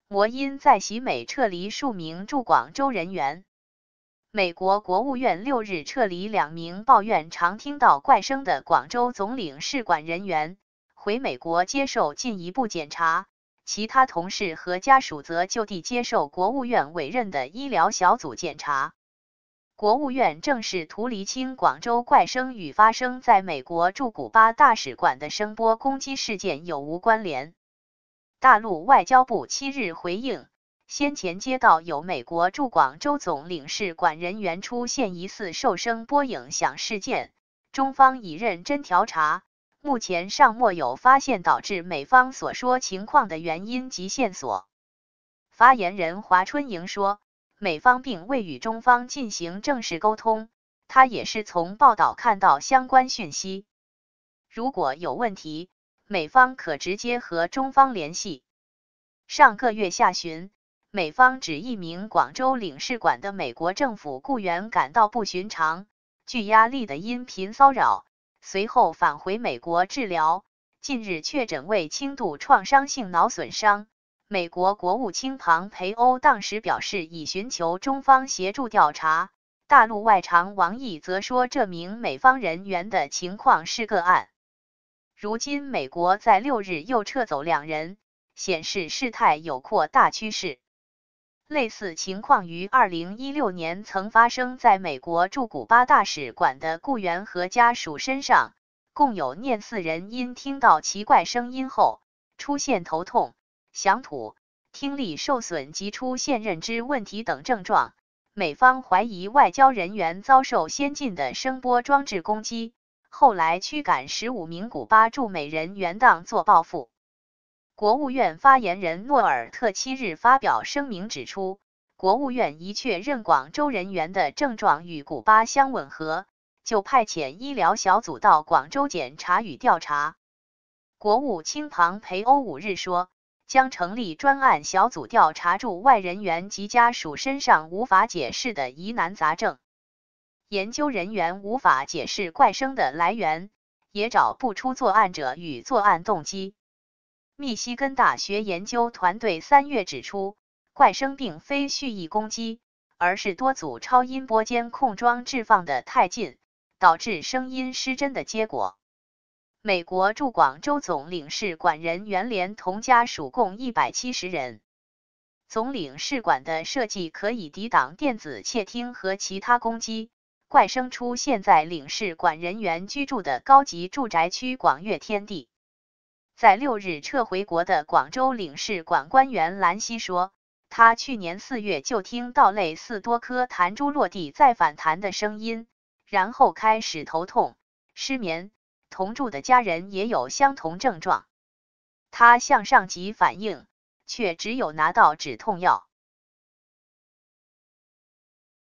摩因在习美撤离数名驻广州人员。美国国务院6日撤离2名抱怨常听到怪声的广州总领事馆人员，回美国接受进一步检查，其他同事和家属则就地接受国务院委任的医疗小组检查。国务院正试图厘清广州怪声与发生在美国驻古巴大使馆的声波攻击事件有无关联。大陆外交部7日回应，先前接到有美国驻广州总领事馆人员出现疑似受声波影响事件，中方已认真调查，目前尚没有发现导致美方所说情况的原因及线索。发言人华春莹说，美方并未与中方进行正式沟通，他也是从报道看到相关讯息。如果有问题，美方可直接和中方联系。上个月下旬，美方指一名广州领事馆的美国政府雇员感到不寻常，具压力的音频骚扰，随后返回美国治疗，近日确诊为轻度创伤性脑损伤。美国国务卿庞培欧当时表示已寻求中方协助调查，大陆外长王毅则说这名美方人员的情况是个案。如今美国在6日又撤走2人，显示事态有扩大趋势。类似情况于2016年曾发生在美国驻古巴大使馆的雇员和家属身上，共有念4人因听到奇怪声音后出现头痛、想吐、听力受损及出现认知问题等症状。美方怀疑外交人员遭受先进的声波装置攻击，后来驱赶15名古巴驻美人员当作报复。国务院发言人诺尔特7日发表声明指出，国务院已确认广州人员的症状与古巴相吻合，就派遣医疗小组到广州检查与调查。国务卿庞培欧5日说，将成立专案小组调查驻外人员及家属身上无法解释的疑难杂症。研究人员无法解释怪声的来源，也找不出作案者与作案动机。密西根大学研究团队3月指出，怪声并非蓄意攻击，而是多组超音波监控装置放得太近，导致声音失真的结果。美国驻广州总领事馆人员连同家属共170人。总领事馆的设计可以抵挡电子窃听和其他攻击。怪声出现在领事馆人员居住的高级住宅区广悦天地。在6日撤回国的广州领事馆官员兰希说，他去年4月就听到类似多颗弹珠落地再反弹的声音，然后开始头痛、失眠，同住的家人也有相同症状。他向上级反映，却只有拿到止痛药。